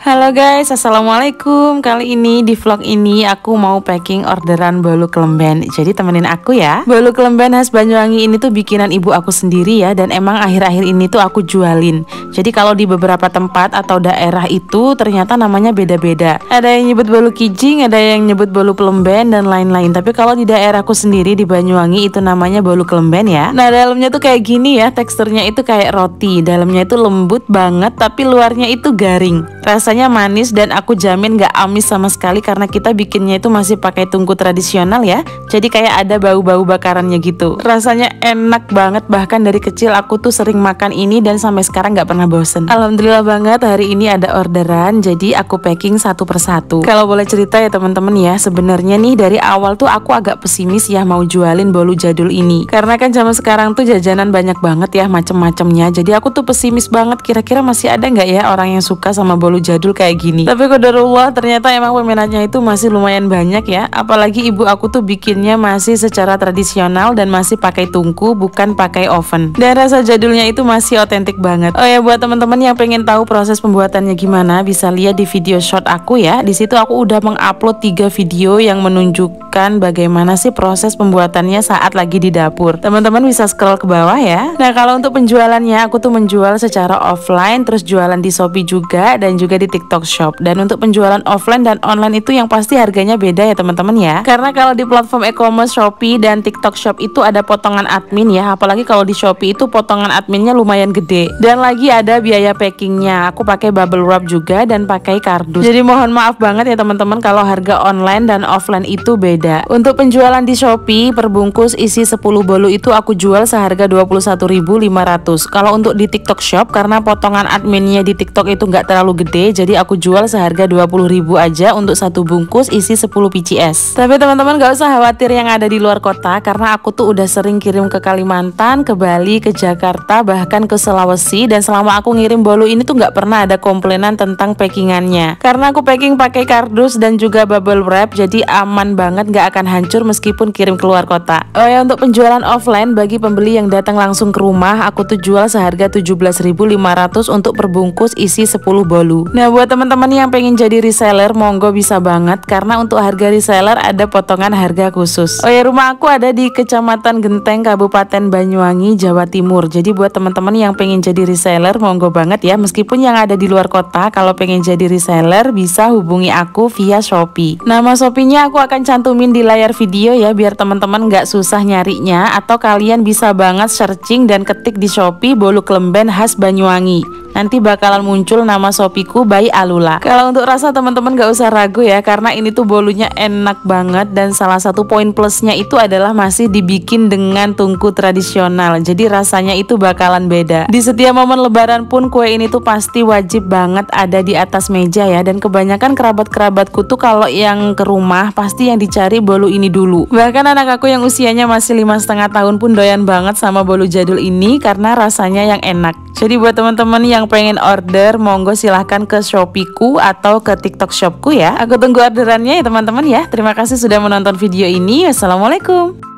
Halo guys, assalamualaikum. Kali ini di vlog ini aku mau packing orderan bolu kelemben. Jadi temenin aku ya. Bolu kelemben khas Banyuwangi ini tuh bikinan ibu aku sendiri ya. Dan emang akhir-akhir ini tuh aku jualin. Jadi kalau di beberapa tempat atau daerah itu ternyata namanya beda-beda. Ada yang nyebut bolu kijing, ada yang nyebut bolu kelemben dan lain-lain. Tapi kalau di daerahku sendiri di Banyuwangi itu namanya bolu kelemben ya. Nah dalamnya tuh kayak gini ya. Teksturnya itu kayak roti. Dalamnya itu lembut banget tapi luarnya itu garing. Rasanya manis dan aku jamin gak amis sama sekali karena kita bikinnya itu masih pakai tungku tradisional ya. Jadi kayak ada bau-bau bakarannya gitu. Rasanya enak banget, bahkan dari kecil aku tuh sering makan ini dan sampai sekarang gak pernah bosen. Alhamdulillah banget hari ini ada orderan, jadi aku packing satu persatu. Kalau boleh cerita ya teman-teman ya, sebenarnya nih dari awal tuh aku agak pesimis ya mau jualin bolu jadul ini. Karena kan zaman sekarang tuh jajanan banyak banget ya macem-macemnya. Jadi aku tuh pesimis banget, kira-kira masih ada nggak ya orang yang suka sama bolu jadul kayak gini. Tapi qadarullah ternyata emang peminatnya itu masih lumayan banyak ya. Apalagi ibu aku tuh bikinnya masih secara tradisional dan masih pakai tungku, bukan pakai oven. Dan rasa jadulnya itu masih otentik banget. Oh ya, buat teman-teman yang pengen tahu proses pembuatannya gimana, bisa lihat di video short aku ya. Di situ aku udah mengupload 3 video yang menunjukkan bagaimana sih proses pembuatannya saat lagi di dapur. Teman-teman bisa scroll ke bawah ya. Nah, kalau untuk penjualannya aku tuh menjual secara offline, terus jualan di Shopee juga dan juga di TikTok Shop. Dan untuk penjualan offline dan online itu yang pasti harganya beda ya teman-teman ya. Karena kalau di platform e-commerce Shopee dan TikTok Shop itu ada potongan admin ya. Apalagi kalau di Shopee itu potongan adminnya lumayan gede. Dan lagi ada biaya packingnya. Aku pakai bubble wrap juga dan pakai kardus. Jadi mohon maaf banget ya teman-teman kalau harga online dan offline itu beda. Untuk penjualan di Shopee per bungkus isi 10 bolu itu aku jual seharga 21.500. Kalau untuk di TikTok Shop karena potongan adminnya di TikTok itu nggak terlalu gede, jadi aku jual seharga 20.000 aja untuk satu bungkus isi 10 PCS. Tapi teman-teman gak usah khawatir yang ada di luar kota, karena aku tuh udah sering kirim ke Kalimantan, ke Bali, ke Jakarta, bahkan ke Sulawesi. Dan selama aku ngirim bolu ini tuh gak pernah ada komplainan tentang packingannya. Karena aku packing pakai kardus dan juga bubble wrap, jadi aman banget, gak akan hancur meskipun kirim keluar kota. Oh ya, untuk penjualan offline bagi pembeli yang datang langsung ke rumah, aku tuh jual seharga 17.500 untuk perbungkus isi 10 bolu. Nah buat teman-teman yang pengen jadi reseller, monggo bisa banget karena untuk harga reseller ada potongan harga khusus. Oh ya, rumah aku ada di Kecamatan Genteng, Kabupaten Banyuwangi, Jawa Timur. Jadi buat teman-teman yang pengen jadi reseller, monggo banget ya. Meskipun yang ada di luar kota, kalau pengen jadi reseller bisa hubungi aku via Shopee. Nama Shopee-nya aku akan cantumin di layar video ya, biar teman-teman nggak susah nyarinya. Atau kalian bisa banget searching dan ketik di Shopee bolu kelemben khas Banyuwangi. Nanti bakalan muncul nama Shopee-ku by Alula. Kalau untuk rasa teman-teman gak usah ragu ya, karena ini tuh bolunya enak banget. Dan salah satu poin plusnya itu adalah masih dibikin dengan tungku tradisional. Jadi rasanya itu bakalan beda. Di setiap momen lebaran pun kue ini tuh pasti wajib banget ada di atas meja ya. Dan kebanyakan kerabat-kerabatku tuh kalau yang ke rumah pasti yang dicari bolu ini dulu. Bahkan anak aku yang usianya masih 5,5 tahun pun doyan banget sama bolu jadul ini karena rasanya yang enak. Jadi buat teman-teman yang pengen order, monggo silahkan ke Shopee-ku atau ke TikTok Shop-ku ya. Aku tunggu orderannya ya teman-teman ya. Terima kasih sudah menonton video ini. Wassalamualaikum.